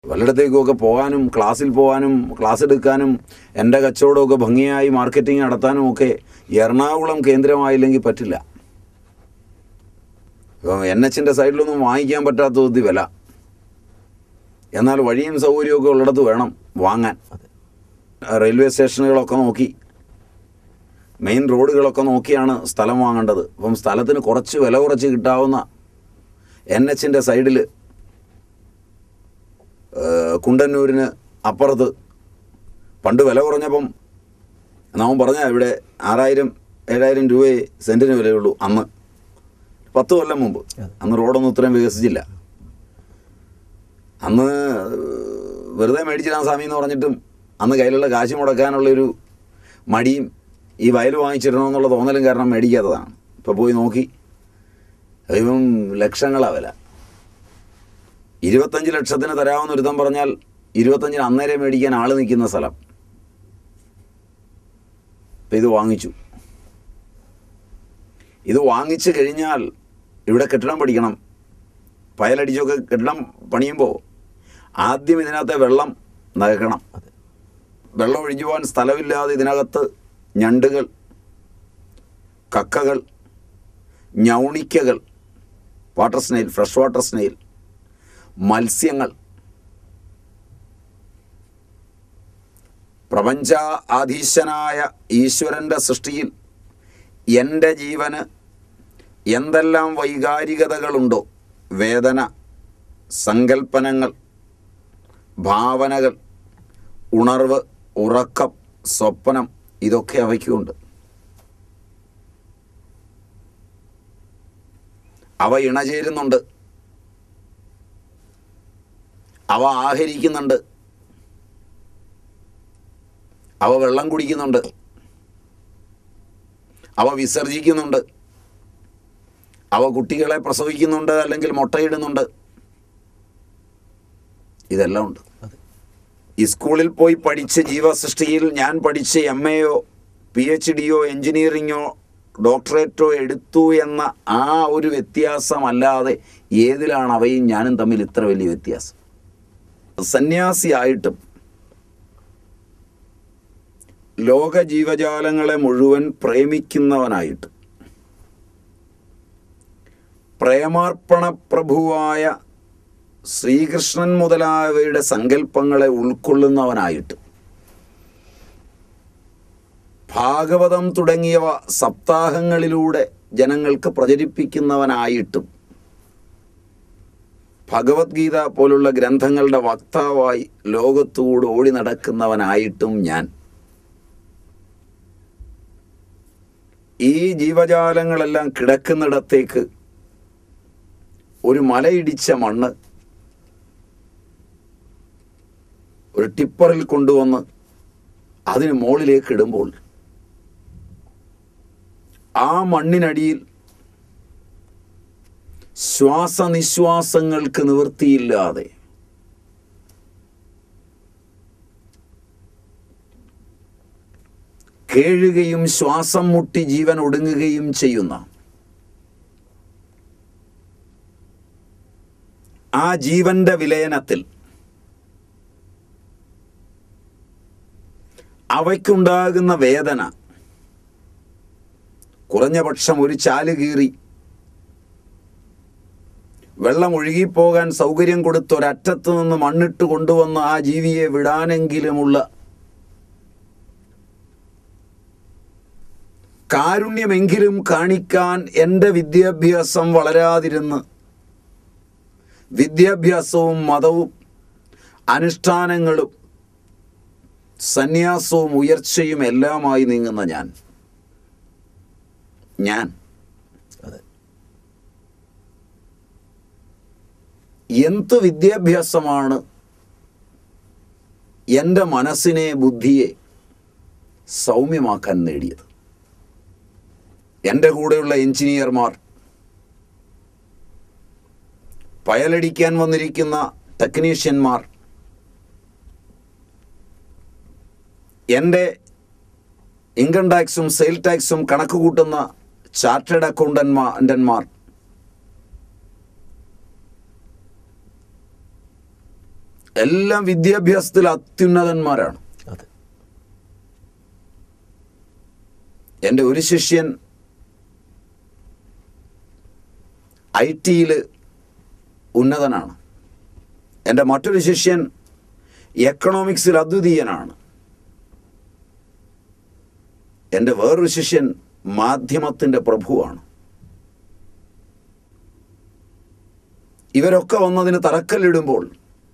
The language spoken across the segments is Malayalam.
വല്ലയിടത്തേക്കുമൊക്കെ പോകാനും ക്ലാസ്സിൽ പോകാനും ക്ലാസ് എടുക്കാനും എൻ്റെ കച്ചവടമൊക്കെ ഭംഗിയായി മാർക്കറ്റിംഗ് നടത്താനും ഒക്കെ എറണാകുളം കേന്ദ്രമായില്ലെങ്കിൽ പറ്റില്ല. ഇപ്പം NH-ൻ്റെ സൈഡിലൊന്നും വാങ്ങിക്കാൻ പറ്റാത്ത ഒത്തി വില. എന്നാൽ വഴിയും സൗകര്യമൊക്കെ ഉള്ളിടത്ത് വേണം വാങ്ങാൻ. റെയിൽവേ സ്റ്റേഷനുകളൊക്കെ നോക്കി, മെയിൻ റോഡുകളൊക്കെ നോക്കിയാണ് സ്ഥലം വാങ്ങേണ്ടത്. അപ്പം സ്ഥലത്തിന് കുറച്ച് വില കുറച്ച് കിട്ടാവുന്ന NH-ൻ്റെ സൈഡിൽ കുണ്ടന്നൂരിന് അപ്പുറത്ത് പണ്ട് വില കുറഞ്ഞപ്പം നാം പറഞ്ഞാൽ ഇവിടെ 6,000-7,000 രൂപയെ സെൻറ്റിന് വിലയുള്ളൂ അന്ന്, 10 കൊല്ലം മുമ്പ്. അന്ന് റോഡൊന്നും ഇത്രയും വികസിച്ചില്ല. അന്ന് വെറുതെ മേടിച്ചിടാൻ സ്വാമി എന്ന് പറഞ്ഞിട്ടും അന്ന് കയ്യിലുള്ള കാശ് മുടക്കാനുള്ളൊരു മടിയും ഈ വയൽ വാങ്ങിച്ചിടണമെന്നുള്ള തോന്നലും കാരണം മേടിക്കാത്തതാണ്. ഇപ്പോൾ പോയി നോക്കി ഇപ്പം ലക്ഷങ്ങളാണ് വില. 25 ലക്ഷത്തിന് തരാമെന്ന് ഒരുത്തം പറഞ്ഞാൽ 25-ന് അന്നേരം മേടിക്കാൻ ആൾ നിൽക്കുന്ന സ്ഥലം. ഇപ്പം ഇത് വാങ്ങിച്ചു. ഇത് വാങ്ങിച്ചു കഴിഞ്ഞാൽ ഇവിടെ കെട്ടിടം പഠിക്കണം. പയലടിച്ചൊക്കെ കെട്ടിടം പണിയുമ്പോൾ ആദ്യം ഇതിനകത്തെ വെള്ളം നകക്കണം. വെള്ളം ഒഴിഞ്ഞു പോകാൻ സ്ഥലമില്ലാതെ ഇതിനകത്ത് ഞണ്ടുകൾ, കക്കകൾ, ഞൗണിക്കകൾ, water snail, fresh water snail, മത്സ്യങ്ങൾ, പ്രപഞ്ചാധീശനായ ഈശ്വരൻ്റെ സൃഷ്ടിയിൽ എൻ്റെ ജീവന് എന്തെല്ലാം വൈകാരികതകളുണ്ടോ, വേദന, സങ്കൽപ്പനങ്ങൾ, ഭാവനകൾ, ഉണർവ്, ഉറക്കം, സ്വപ്നം, ഇതൊക്കെ അവയ്ക്കുണ്ട്. അവ ഇണചേരുന്നുണ്ട്, അവ ആഹരിക്കുന്നുണ്ട്, അവ വെള്ളം കുടിക്കുന്നുണ്ട്, അവ വിസർജിക്കുന്നുണ്ട്, അവ കുട്ടികളെ പ്രസവിക്കുന്നുണ്ട്, അല്ലെങ്കിൽ മുട്ടയിടുന്നുണ്ട്. ഇതെല്ലാം ഉണ്ട്. ഈ സ്കൂളിൽ പോയി പഠിച്ച് ജീവസൃഷ്ടിയിൽ ഞാൻ പഠിച്ച് MA-യോ PhD-യോ എൻജിനീയറിങ്ങോ ഡോക്ടറേറ്റോ എടുത്തു എന്ന ആ ഒരു വ്യത്യാസമല്ലാതെ ഏതിലാണ് അവയും ഞാനും തമ്മിൽ ഇത്ര വലിയ വ്യത്യാസം? സന്യാസിയായിട്ടും ലോക ജീവജാലങ്ങളെ മുഴുവൻ പ്രേമിക്കുന്നവനായിട്ട് പ്രേമാർപ്പണ പ്രഭുവായ ശ്രീകൃഷ്ണൻ മുതലായവയുടെ സങ്കല്പങ്ങളെ ഉൾക്കൊള്ളുന്നവനായിട്ട് ഭാഗവതം തുടങ്ങിയവ സപ്താഹങ്ങളിലൂടെ ജനങ്ങൾക്ക് പ്രചരിപ്പിക്കുന്നവനായിട്ടും ഭഗവത്ഗീത പോലുള്ള ഗ്രന്ഥങ്ങളുടെ വക്താവായി ലോകത്തൂടെ ഓടി നടക്കുന്നവനായിട്ടും ഞാൻ ഈ ജീവജാലങ്ങളെല്ലാം കിടക്കുന്നിടത്തേക്ക് ഒരു മലയിടിച്ച മണ്ണ് ഒരു ടിപ്പറിൽ കൊണ്ടുവന്ന് അതിന് മുകളിലേക്ക് ഇടുമ്പോൾ ആ മണ്ണിനടിയിൽ ശ്വാസനിശ്വാസങ്ങൾക്ക് നിവൃത്തിയില്ലാതെ കേഴുകയും ശ്വാസം മുട്ടി ജീവൻ ഒടുങ്ങുകയും ചെയ്യുന്ന ആ ജീവന്റെ വിലയനത്തിൽ അവയ്ക്കുണ്ടാകുന്ന വേദന കുറഞ്ഞ പക്ഷം ഒരു ചാല് കീറി വെള്ളം ഒഴുകിപ്പോകാൻ സൗകര്യം കൊടുത്ത് ഒരറ്റത്ത് നിന്ന് മണ്ണിട്ട് കൊണ്ടുവന്ന് ആ ജീവിയെ വിടാനെങ്കിലുമുള്ള കാരുണ്യമെങ്കിലും കാണിക്കാൻ എൻ്റെ വിദ്യാഭ്യാസം വളരാതിരുന്ന് വിദ്യാഭ്യാസവും മതവും അനുഷ്ഠാനങ്ങളും സന്യാസവും ഉയർച്ചയും എല്ലാമായി നീങ്ങുന്ന ഞാൻ എന്ത് വിദ്യാഭ്യാസമാണ് എൻ്റെ മനസ്സിനെ, ബുദ്ധിയെ സൗമ്യമാക്കാൻ നേടിയത്? എൻ്റെ കൂടെയുള്ള എഞ്ചിനീയർമാർ, പയലടിക്കാൻ വന്നിരിക്കുന്ന ടെക്നീഷ്യന്മാർ, എൻ്റെ ഇൻകം ടാക്സും സെയിൽ ടാക്സും കണക്ക് കൂട്ടുന്ന ചാർട്ടേഡ് അക്കൗണ്ടന്മാർ, എല്ലാം വിദ്യാഭ്യാസത്തിൽ അത്യുന്നതന്മാരാണ്. എൻ്റെ ഒരു ശിഷ്യൻ IT-യിൽ ഉന്നതനാണ്. എൻ്റെ മറ്റൊരു ശിഷ്യൻ എക്കണോമിക്സിൽ അദ്വിതീയനാണ്. എൻ്റെ വേറൊരു ശിഷ്യൻ മാധ്യമത്തിൻ്റെ പ്രഭുവാണ്. ഇവരൊക്കെ വന്നതിന് തറക്കല്ലിടുമ്പോൾ,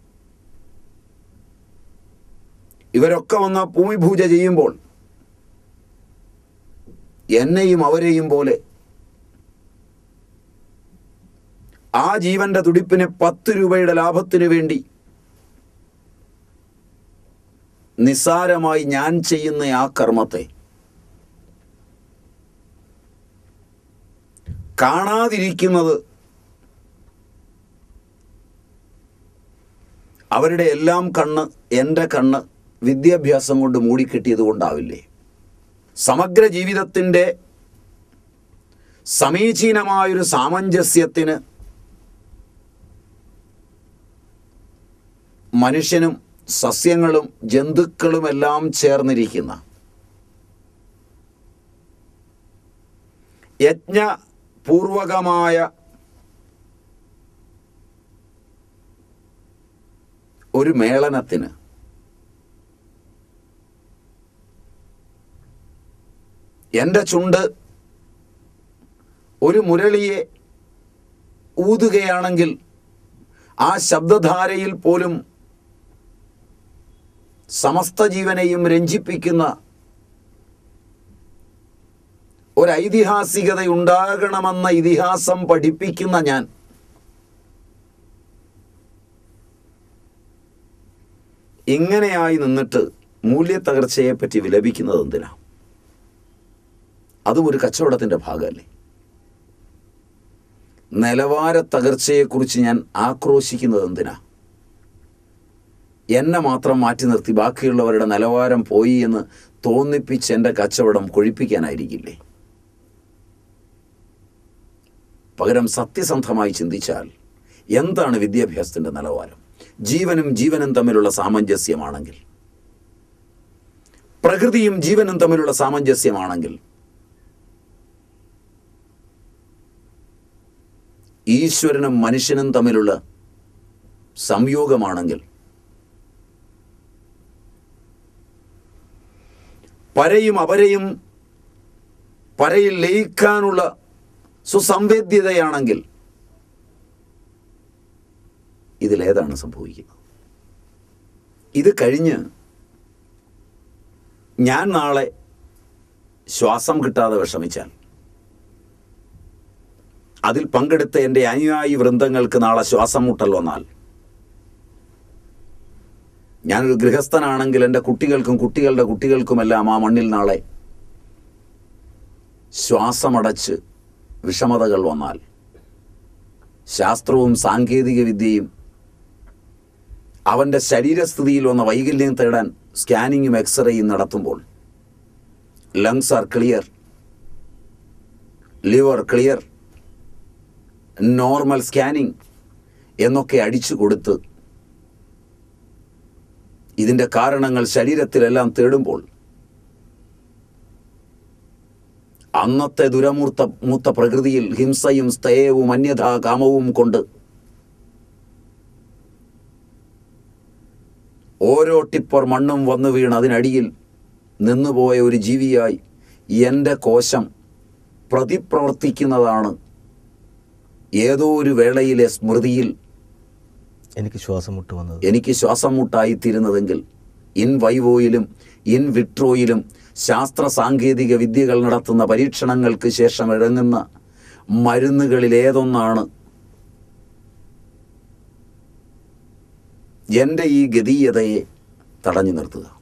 ഇവരൊക്കെ വന്ന ഭൂമിപൂജ ചെയ്യുമ്പോൾ എന്നെയും അവരെയും പോലെ ആ ജീവന്റെ തുടിപ്പിന് 10 രൂപയുടെ ലാഭത്തിനു വേണ്ടി നിസ്സാരമായി ഞാൻ ചെയ്യുന്ന ആ കർമ്മത്തെ കാണാതിരിക്കുന്നത് അവരുടെ എല്ലാം കണ്ണ്, എൻ്റെ കണ്ണ് വിദ്യാഭ്യാസം കൊണ്ട് മൂടിക്കെട്ടിയത് കൊണ്ടാവില്ലേ? സമഗ്ര ജീവിതത്തിൻ്റെ സമീചീനമായൊരു സാമഞ്ജസ്യത്തിന് മനുഷ്യനും സസ്യങ്ങളും ജന്തുക്കളുമെല്ലാം ചേർന്നിരിക്കുന്ന യജ്ഞപൂർവകമായ ഒരു മേളനത്തിന് എൻ്റെ ചുണ്ട് ഒരു മുരളിയെ ഊതുകയാണെങ്കിൽ ആ ശബ്ദധാരയിൽ പോലും സമസ്ത ജീവനെയും രഞ്ജിപ്പിക്കുന്ന ഒരൈതിഹാസികത ഉണ്ടാകണമെന്ന ഇതിഹാസം പഠിപ്പിക്കുന്ന ഞാൻ ഇങ്ങനെയായി നിന്നിട്ട് മൂല്യത്തകർച്ചയെപ്പറ്റി വിലപിക്കുന്നത് എന്തിനാ? അതും ഒരു കച്ചവടത്തിൻ്റെ ഭാഗമല്ലേ? നിലവാര തകർച്ചയെക്കുറിച്ച് ഞാൻ ആക്രോശിക്കുന്നത് എന്തിനാ? എന്നെ മാത്രം മാറ്റി നിർത്തി ബാക്കിയുള്ളവരുടെ നിലവാരം പോയി എന്ന് തോന്നിപ്പിച്ച് എൻ്റെ കച്ചവടം കൊഴിപ്പിക്കാനായിരിക്കില്ലേ? പകരം സത്യസന്ധമായി ചിന്തിച്ചാൽ എന്താണ് വിദ്യാഭ്യാസത്തിൻ്റെ നിലവാരം? ജീവനും തമ്മിലുള്ള സാമഞ്ജസ്യമാണെങ്കിൽ, പ്രകൃതിയും ജീവനും തമ്മിലുള്ള സാമഞ്ജസ്യമാണെങ്കിൽ, ഈശ്വരനും മനുഷ്യനും തമ്മിലുള്ള സംയോഗമാണെങ്കിൽ, പരയും അപരയും പരയിൽ ലയിക്കാനുള്ള സുസംവേദ്യതയാണെങ്കിൽ ഇതിലേതാണ് സംഭവിക്കുന്നത്? ഇത് കഴിഞ്ഞ് ഞാൻ നാളെ ശ്വാസം കിട്ടാതെ വിഷമിച്ചാൽ അതിൽ പങ്കെടുത്ത എൻ്റെ അനുയായി വൃന്ദങ്ങൾക്ക് നാളെ ശ്വാസം മുട്ടൽ വന്നാൽ, ഞാനൊരു ഗൃഹസ്ഥനാണെങ്കിൽ എൻ്റെ കുട്ടികൾക്കും കുട്ടികളുടെ കുട്ടികൾക്കുമെല്ലാം ആ മണ്ണിൽ നാളെ ശ്വാസമടച്ച് വിഷമതകൾ വന്നാൽ, ശാസ്ത്രവും സാങ്കേതിക വിദ്യയും അവൻ്റെ ശരീരസ്ഥിതിയിൽ വന്ന വൈകല്യം തേടാൻ സ്കാനിങ്ങും എക്സ്റേയും നടത്തുമ്പോൾ lungs are clear, liver clear, normal scanning എന്നൊക്കെ അടിച്ചു കൊടുത്ത് ഇതിൻ്റെ കാരണങ്ങൾ ശരീരത്തിലെല്ലാം തേടുമ്പോൾ അന്നത്തെ മൂത്ത പ്രകൃതിയിൽ ഹിംസയും സ്തേയവും അന്യഥാ കാമവും കൊണ്ട് ഓരോ ടിപ്പർ മണ്ണും വന്നു വീണ് അതിനടിയിൽ നിന്നുപോയ ഒരു ജീവിയായി എൻ്റെ കോശം പ്രതിപ്രവർത്തിക്കുന്നതാണ് ഏതോ ഒരു വേളയിലെ സ്മൃതിയിൽ എനിക്ക് ശ്വാസം മുട്ടായിത്തീരുന്നതെങ്കിൽ ഇൻ വൈവോയിലും ഇൻ വിട്രോയിലും ശാസ്ത്ര സാങ്കേതിക വിദ്യകൾ നടത്തുന്ന പരീക്ഷണങ്ങൾക്ക് ശേഷം ഇറങ്ങുന്ന മരുന്നുകളിൽ ഏതൊന്നാണ് എൻ്റെ ഈ ഗതീയതയെ തടഞ്ഞു നിർത്തുക?